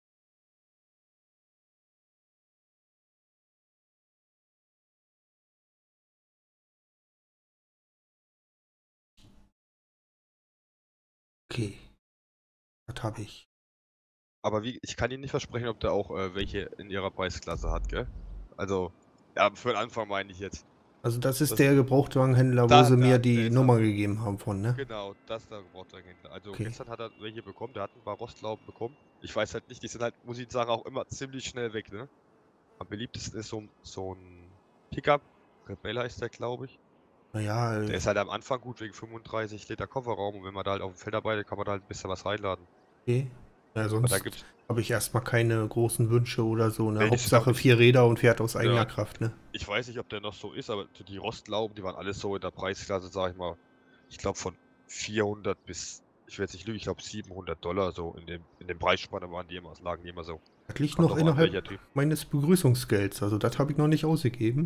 Okay. Das habe ich. Aber wie, ich kann Ihnen nicht versprechen, ob der auch äh, welche in Ihrer Preisklasse hat, gell? Also, ja, für den Anfang meine ich jetzt. Also das ist Das- der Gebrauchtwagenhändler, wo Da- sie da- mir der die ist Nummer er. gegeben haben von, ne? Genau, das ist der Gebrauchtwagenhändler. Also Okay. gestern hat er welche bekommen, der hat ein paar Rostlauben bekommen. Ich weiß halt nicht, die sind halt, muss ich sagen, auch immer ziemlich schnell weg, ne? Am beliebtesten ist so, ein- so ein Pickup. Rebell heißt der, glaube ich. Naja, Der äh, ist halt am Anfang gut wegen fünfunddreißig Liter Kofferraum und wenn man da halt auf dem Feld arbeitet, kann man da halt ein bisschen was reinladen. okay. Ja, Aber da sonst gibt's, habe ich erstmal keine großen Wünsche oder so, ne? Nee, ich Hauptsache glaub, ich- vier Räder und fährt aus eigener Ja. Kraft, ne? ich weiß nicht, ob der noch so ist, aber die- die Rostlauben, die waren alles so in der Preisklasse, sag ich mal, ich glaube von vierhundert bis, ich will jetzt nicht lügen, ich glaube siebenhundert Dollar so in dem, in dem Preisspanne waren die immer, lagen die immer so. Das liegt Kommt noch drauf an, innerhalb welcher Typ. meines Begrüßungsgelds, also das habe ich noch nicht ausgegeben.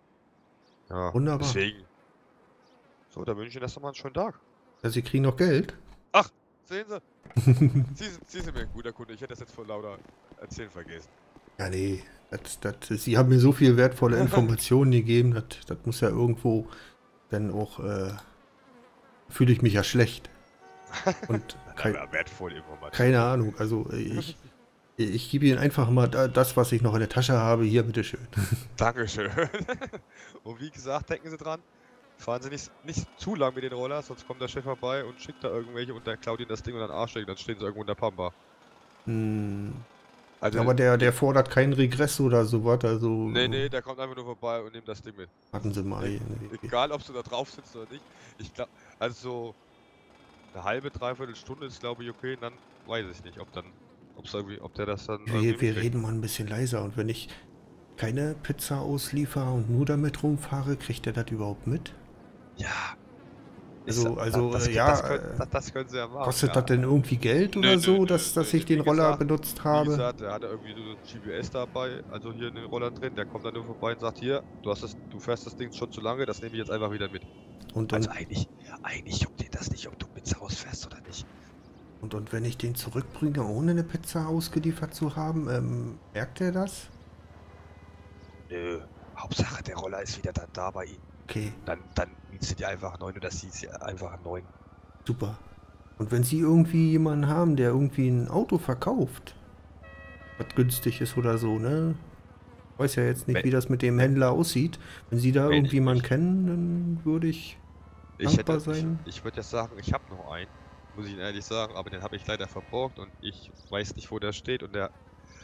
Ja, Wunderbar. deswegen. So, dann wünsche ich Ihnen erst mal einen schönen Tag. Ja, sie kriegen noch Geld. Sehen Sie? Sie, sind- Sie sind mir ein guter Kunde, ich hätte das jetzt vor lauter Erzählen vergessen. Ja, nee, das, das, sie haben mir so viel wertvolle Informationen gegeben, das, das muss ja irgendwo dann auch, äh, fühle ich mich ja schlecht. Und kein, Ja, wertvolle Information. keine Ahnung, also äh, ich, ich gebe ihnen einfach mal da, das, was ich noch in der Tasche habe, hier, bitteschön. Dankeschön. Und wie gesagt, denken Sie dran, fahren Sie nicht, nicht zu lang mit den Roller, sonst kommt der Chef vorbei und schickt da irgendwelche und der klaut Ihnen das Ding und dann Arsch weg, dann stehen Sie irgendwo in der Pampa. Hm, Also, aber der, der fordert keinen Regress oder sowas, also nee, nee, der kommt einfach nur vorbei und nimmt das Ding mit. warten Sie mal. E- Okay. Egal, ob Sie da drauf sitzen oder nicht. Ich glaube, also so eine halbe, dreiviertel Stunde ist glaube ich okay, und dann weiß ich nicht, ob dann, ob's irgendwie, ob der das dann Wir, irgendwie wir mitkriegt. reden mal ein bisschen leiser und wenn ich keine Pizza ausliefer und nur damit rumfahre, kriegt er das überhaupt mit? Ja. Also- Ist- also, das, äh, das, ja, das, können, äh, das, das können Sie ja machen. Kostet ja. das denn irgendwie Geld Nö, oder nö, so, nö, dass, dass nö, ich den wie Roller gesagt, benutzt Wie habe? gesagt, der hat da irgendwie so ein G P S dabei, also hier in den Rollern drin, der kommt dann nur vorbei und sagt, hier, du hast das, du fährst das Ding schon zu lange, das nehme ich jetzt einfach wieder mit. Und, Also und, eigentlich, eigentlich juckt dir das nicht, ob du mit rausfährst oder nicht. und, und wenn ich den zurückbringe, ohne eine Pizza ausgeliefert zu haben, ähm, merkt er das? Nö, Hauptsache der Roller ist wieder dann da bei ihm. Okay, Dann, dann mietst du dir einfach einen neuen oder siehst dir einfach einen neuen. super. Und wenn Sie irgendwie jemanden haben, der irgendwie ein Auto verkauft, was günstig ist oder so, ne? Ich weiß ja jetzt nicht, Wenn- wie das mit dem Händler aussieht. Wenn Sie da Wenn ich irgendjemanden mich- kennen, dann würde ich... Ich Dankbar hätte, sein. ich, ich würde ja sagen, ich habe noch einen, muss ich Ihnen ehrlich sagen, aber den habe ich leider verborgt und ich weiß nicht, wo der steht und der,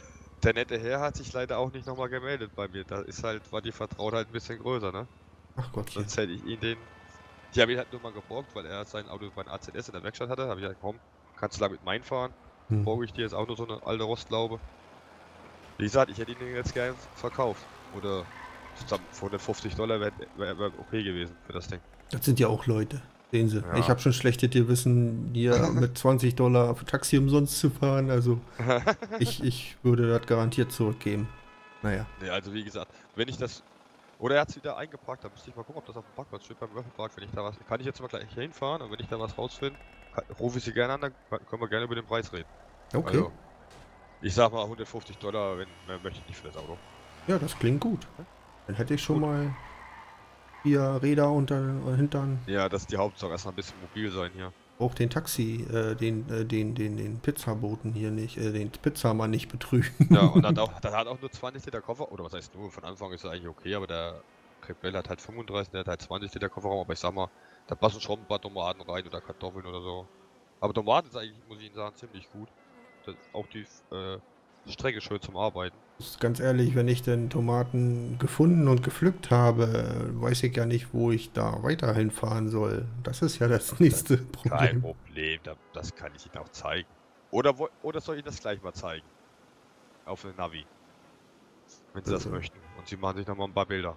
der nette Herr hat sich leider auch nicht nochmal gemeldet bei mir. Da ist halt, war die Vertrautheit ein bisschen größer, ne? Ach Gottchen. Sonst hätte ich ihn den... Ich habe ihn halt nur mal geborgt, weil er sein Auto bei A Z S in der Werkstatt hatte. Habe ich gesagt, komm, kannst du da mit meinem fahren? Hm. Borge ich dir jetzt auch nur so eine alte Rostlaube. Wie gesagt, ich hätte ihn jetzt gerne verkauft. Oder zusammen hundertfünfzig Dollar wäre wär, wär okay gewesen für das Ding. Das sind ja auch Leute. Sehen Sie. Ja. Ich habe schon schlechte Gewissen, hier mit zwanzig Dollar für Taxi umsonst zu fahren. Also ich, ich würde das garantiert zurückgeben. Naja. Ne, also wie gesagt, wenn ich das... Oder er hat es wieder eingeparkt, dann müsste ich mal gucken, ob das auf dem Parkplatz steht beim Würfelpark. Wenn ich da was... Kann ich jetzt mal gleich hier hinfahren und wenn ich da was rausfinde, kann- rufe ich sie gerne an, dann kann- können wir gerne über den Preis reden. Okay. Also, ich sag mal hundertfünfzig Dollar, wenn mehr möchte ich nicht für das Auto. Ja, das klingt gut. Dann hätte ich schon Gut. mal vier Räder unter äh, Hintern. Ja, das ist die Hauptsache, erstmal ein bisschen mobil sein hier. Auch den Taxi, äh, den, äh, den, den, den Pizzaboten hier nicht, äh, den Pizzamann nicht betrügen. Ja, und hat auch, das hat auch nur zwanzig Liter Koffer, oder was heißt nur, von Anfang ist er eigentlich okay, aber der Crepel hat halt fünfunddreißig, der hat halt zwanzig Liter Kofferraum, aber ich sag mal, da passen schon ein paar Tomaten rein oder Kartoffeln oder so. Aber Tomaten ist eigentlich, muss ich Ihnen sagen, ziemlich gut. Das, auch die äh, Strecke schön zum Arbeiten. Ganz ehrlich, wenn ich denn Tomaten gefunden und gepflückt habe, weiß ich ja nicht, wo ich da weiterhin fahren soll. Das ist ja das nächste Kein Problem. Problem, da- das kann ich Ihnen auch zeigen. Oder, wo- oder soll ich Ihnen das gleich mal zeigen? Auf dem Navi. Wenn Sie das Also, möchten. Und Sie machen sich nochmal ein paar Bilder.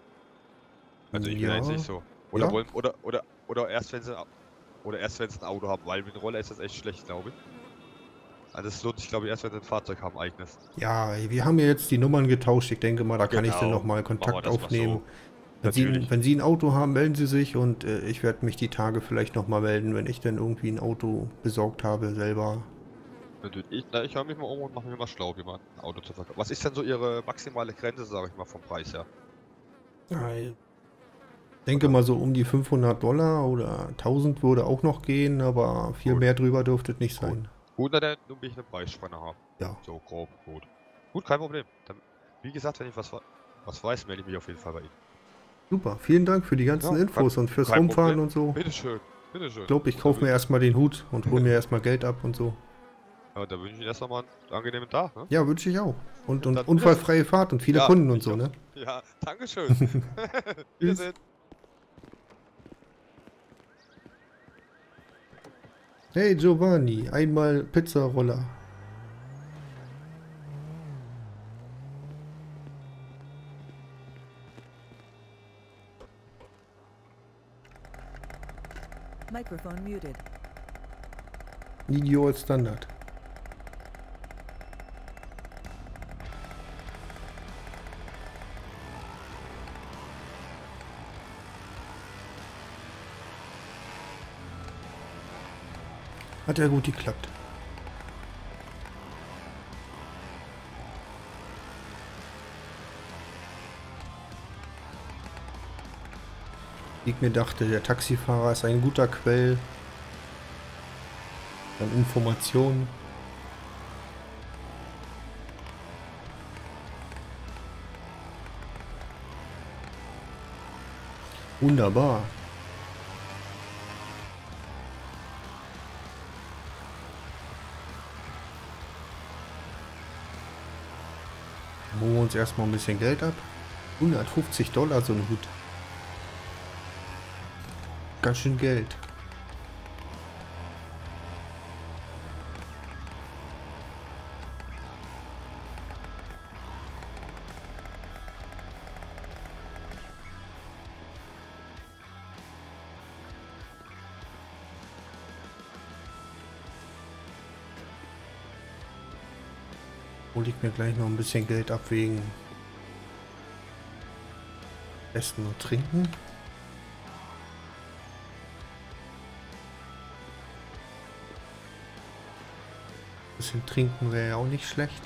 Also ich bin ja, jetzt nicht so. Oder ja. wollen, oder, oder, oder erst wenn Sie, oder erst wenn Sie ein Auto haben, weil mit dem Roller ist das echt schlecht, glaube ich. Also es lohnt sich, glaube ich, erst wenn Sie ein Fahrzeug haben, eigenes. Ja, wir haben ja jetzt die Nummern getauscht. Ich denke mal, da kann ich dann Genau. nochmal Machen wir Kontakt das mal aufnehmen. so. Wenn Sie, Natürlich. wenn Sie ein Auto haben, melden Sie sich und äh, ich werde mich die Tage vielleicht nochmal melden, wenn ich dann irgendwie ein Auto besorgt habe selber. Natürlich. Ich, na, ich höre mich mal um und mache mir mal schlau, wie man ein Auto zu verkaufen. Was ist denn so Ihre maximale Grenze, sage ich mal, vom Preis her? Ja, ich denke mal so um die fünfhundert Dollar oder tausend würde auch noch gehen, aber viel Gut. mehr drüber dürfte es nicht sein. Gut, na dann nun will ich eine Preisspanne haben. Ja. So grob, gut. Gut, kein Problem. Dann, wie gesagt, wenn ich was, was weiß, melde ich mich auf jeden Fall bei Ihnen. Super, vielen Dank für die ganzen Ja, Infos kein- und fürs kein Rumfahren Problem. und so. Bitteschön, bitteschön. Ich glaube, ich kaufe mir erstmal den Hut und hole mir erstmal Geld ab und so. Ja, da wünsche ich Ihnen erst nochmal einen angenehmen Tag, ne? Ja, wünsche ich auch. Und, und Dann- unfallfreie Fahrt und viele Ja, Kunden und ich so, auch. ne? Ja, dankeschön. Wiedersehen. Hey Giovanni, einmal Pizzaroller. Microphone muted. Video als Standard. Hat ja gut geklappt. Ich mir dachte, der Taxifahrer ist ein guter Quell an Informationen. Wunderbar. Dann holen wir uns erstmal ein bisschen Geld ab. hundertfünfzig Dollar so ein Hut. Ganz schön Geld. Hol ich mir gleich noch ein bisschen Geld ab wegen Essen und Trinken. Ein bisschen trinken wäre ja auch nicht schlecht.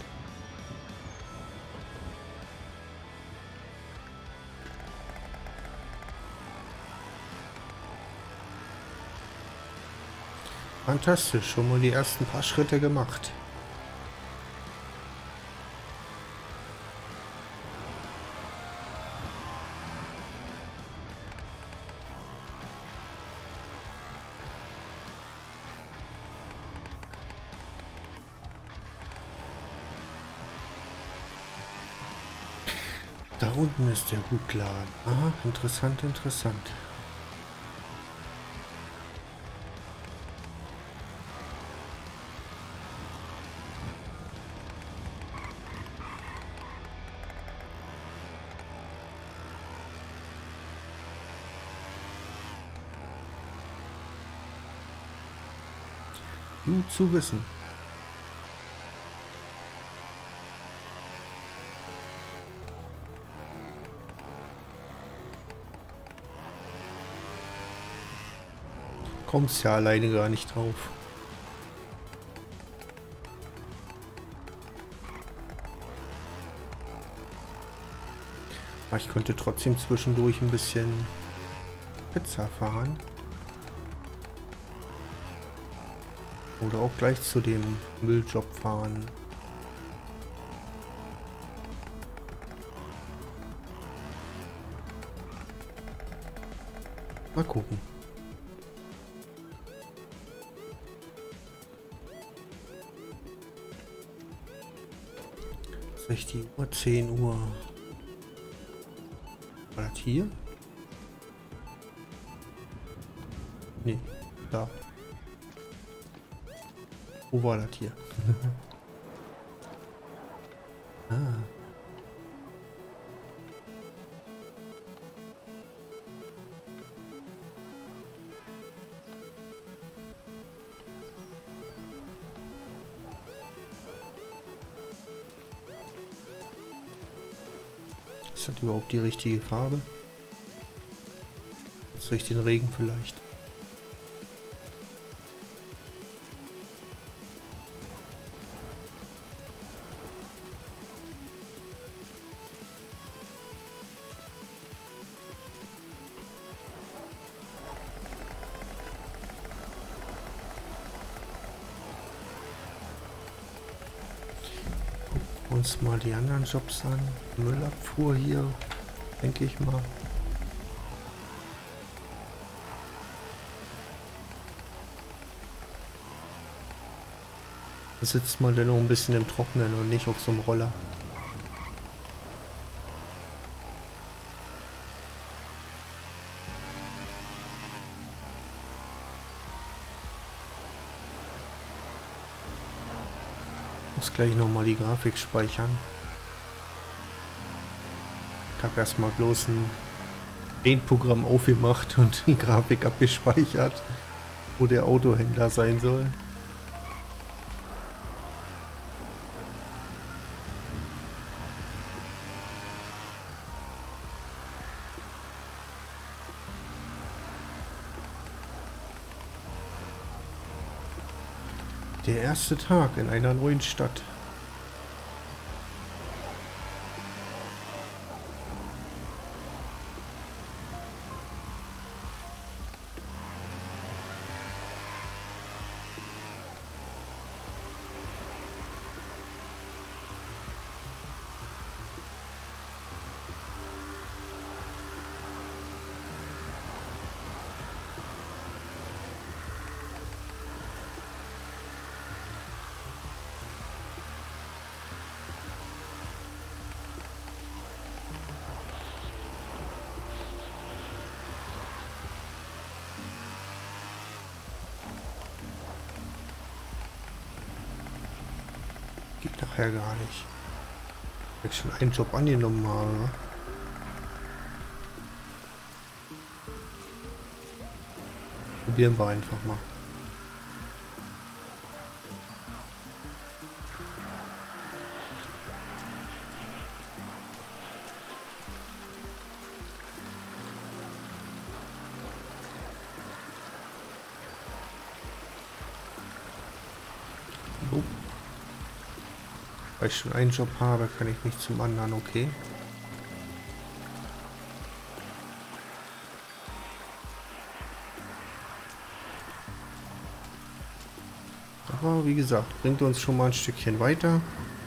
Fantastisch, schon mal die ersten paar Schritte gemacht. Da unten ist der Gutladen. Aha, interessant, interessant. Gut zu wissen. Kommst ja alleine gar nicht drauf. Aber ich könnte trotzdem zwischendurch ein bisschen Pizza fahren. Oder auch gleich zu dem Mülljob fahren. Mal gucken. sechzehn Uhr, zehn Uhr. War das hier? Nee, da. Wo war das hier? Ah. Ist das überhaupt die richtige Farbe? Jetzt durch den Regen vielleicht. Uns mal die anderen Jobs an. Müllabfuhr hier, denke ich mal. Da sitzt man denn noch ein bisschen im Trockenen und nicht auf so einem Roller. Muss gleich nochmal die Grafik speichern. Ich habe erstmal bloß ein Paint-Programm aufgemacht und die Grafik abgespeichert, wo der Autohändler sein soll. Der erste Tag in einer neuen Stadt. Geht nachher gar nicht. Wenn ich schon einen Job angenommen habe. Probieren wir einfach mal. Oh. Weil ich schon einen Job habe, kann ich nicht zum anderen, okay. Aber wie gesagt, bringt uns schon mal ein Stückchen weiter.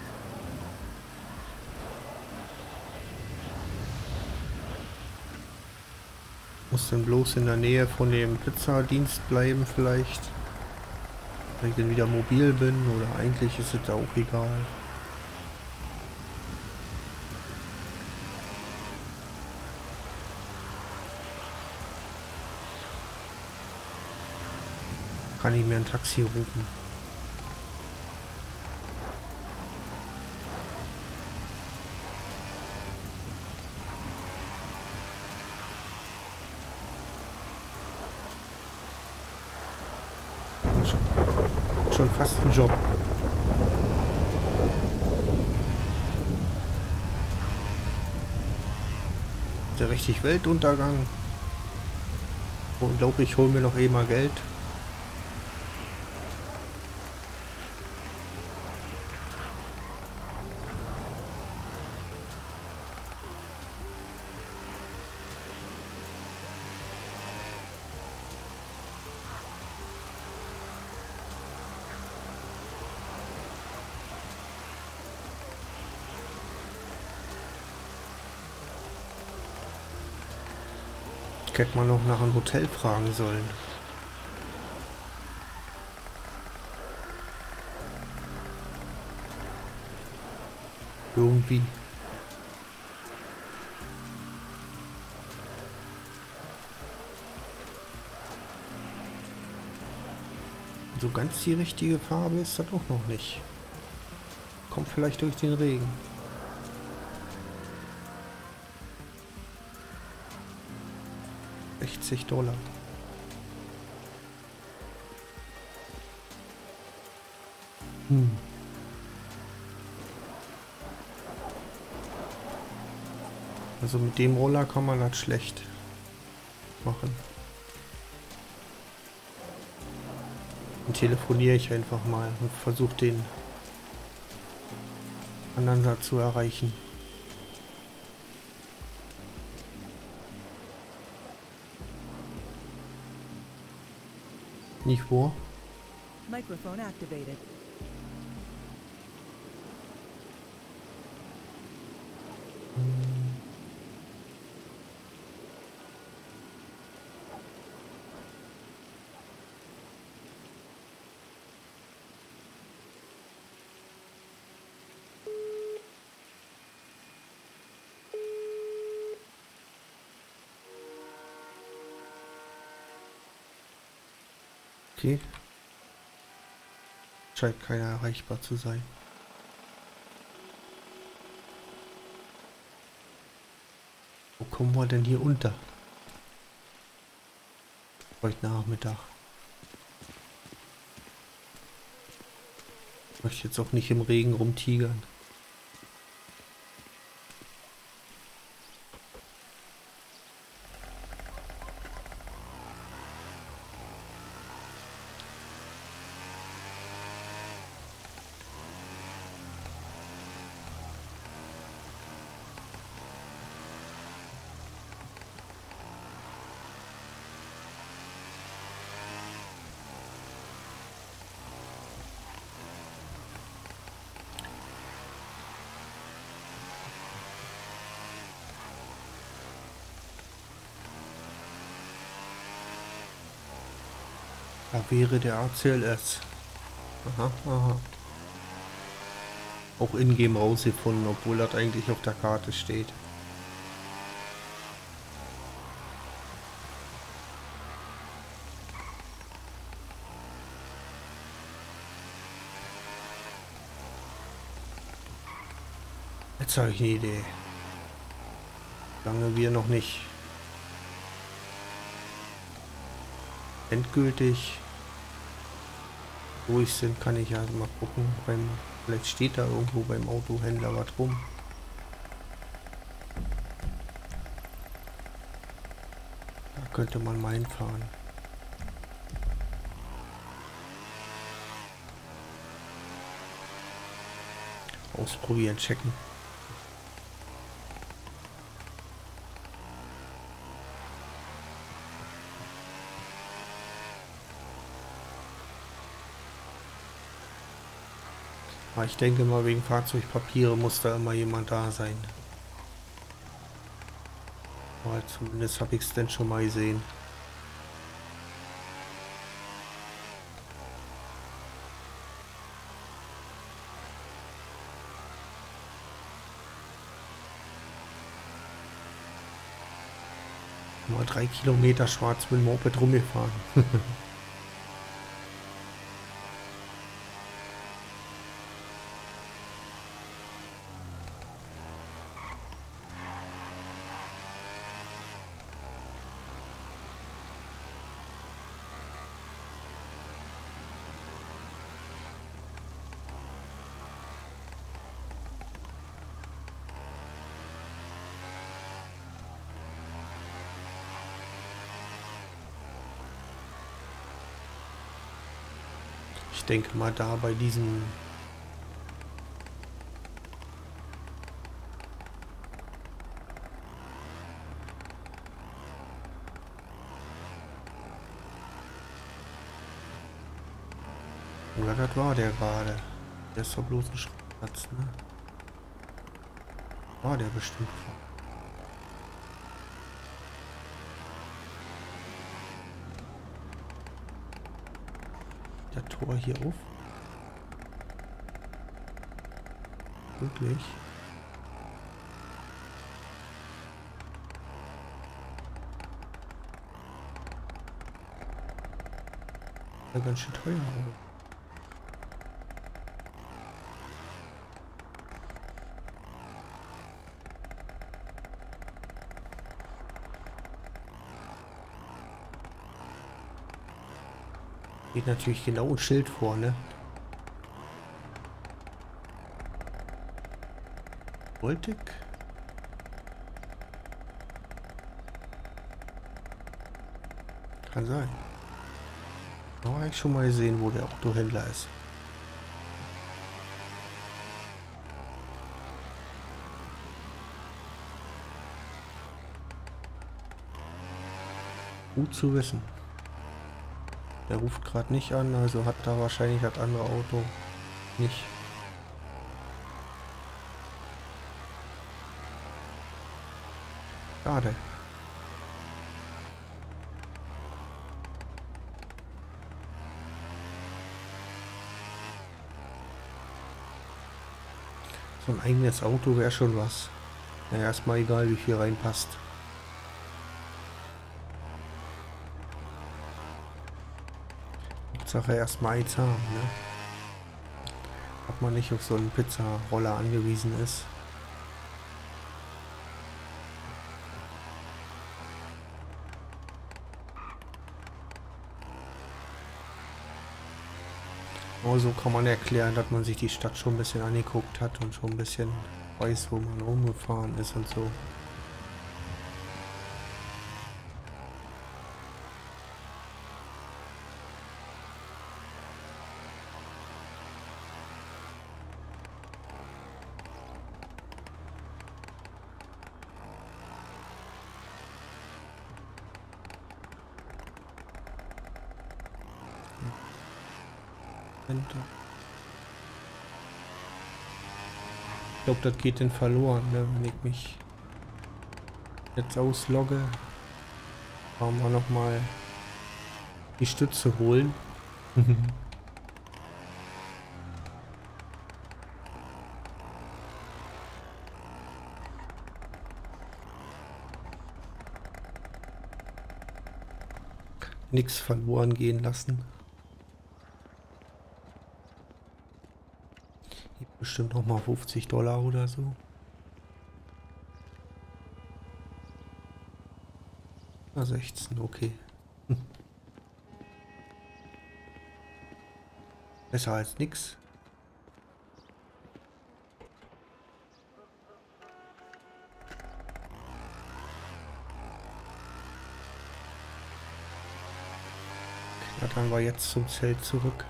Muss dann bloß in der Nähe von dem Pizzadienst bleiben vielleicht. Wenn ich dann wieder mobil bin, oder eigentlich ist es da auch egal. kann ich mir ein Taxi rufen. Schon, schon fast ein Job. Der richtig Weltuntergang. Und glaube ich, hole mir noch eh mal Geld. Hätte man noch nach einem Hotel fragen sollen. Irgendwie. So ganz die richtige Farbe ist das auch noch nicht. Kommt vielleicht durch den Regen. sechzig Dollar. Hm. Also mit dem Roller kann man das schlecht machen. Dann telefoniere ich einfach mal und versuche den anderen da zu erreichen. Nicht wo? Microphone activated. Okay. Scheint keiner erreichbar zu sein. Wo kommen wir denn hier unter? Heute Nachmittag. Ich möchte jetzt auch nicht im Regen rumtigern. Da wäre der A C L S. Aha, aha. Auch in-game rausgefunden, obwohl das eigentlich auf der Karte steht. Jetzt habe ich eine Idee. Lange wir noch nicht endgültig ruhig sind, kann ich ja mal gucken. Beim, vielleicht steht da irgendwo beim Autohändler was rum. Da könnte man mal hinfahren. Ausprobieren, checken. Aber ich denke mal, wegen Fahrzeugpapiere muss da immer jemand da sein. Aber zumindest habe ich es denn schon mal gesehen. Mal drei Kilometer schwarz mit dem Moped rumgefahren. denke mal da bei diesem... Oder das war der gerade. Der ist doch bloß ein Schrottplatz, ne? War der bestimmt. Der Tor hier auf. Wirklich? Ja, ganz schön teuer. Geht natürlich genau ein Schild vor, ne? Baltic? Kann sein. Da habe ich schon mal gesehen, wo der Autohändler ist. Gut zu wissen. Der ruft gerade nicht an, also hat da wahrscheinlich das andere Auto nicht. Schade. So ein eigenes Auto wäre schon was. Ja, erstmal egal, wie viel reinpasst. Hauptsache erstmal eins haben, ne? Ob man nicht auf so einen Pizzaroller angewiesen ist. Aber so kann man erklären, dass man sich die Stadt schon ein bisschen angeguckt hat und schon ein bisschen weiß, wo man rumgefahren ist und so. Ich glaube, das geht denn verloren, ne? Wenn ich mich jetzt auslogge. Wollen wir noch mal die Stütze holen. Nichts verloren gehen lassen. Bestimmt noch mal fünfzig Dollar oder so. Na, sechzehn, okay. Hm. Besser als nix. Klettern wir jetzt zum Zelt zurück.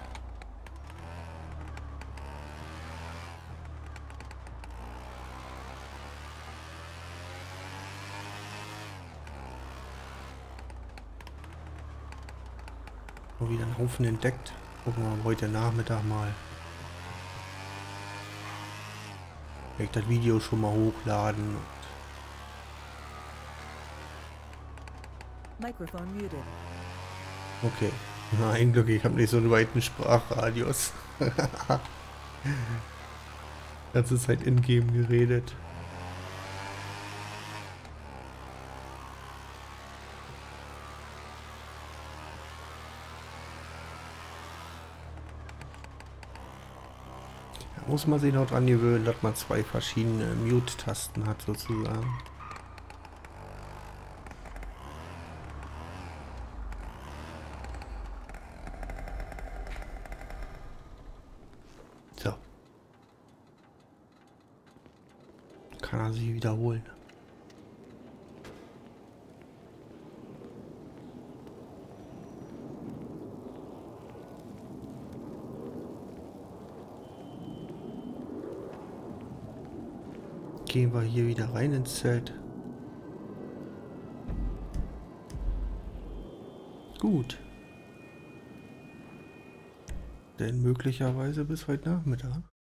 Wieder einen Haufen entdeckt. Gucken wir heute Nachmittag mal. Vielleicht das Video schon mal hochladen. Microphone muted. Okay. Na, ein Glück, ich habe nicht so einen weiten Sprachradius. Ganze Zeit in-game geredet. Muss man sich noch dran gewöhnen, dass man zwei verschiedene Mute-Tasten hat, sozusagen. So. Kann er sich wiederholen. Gehen wir hier wieder rein ins Zelt. Gut. Denn möglicherweise bis heute Nachmittag.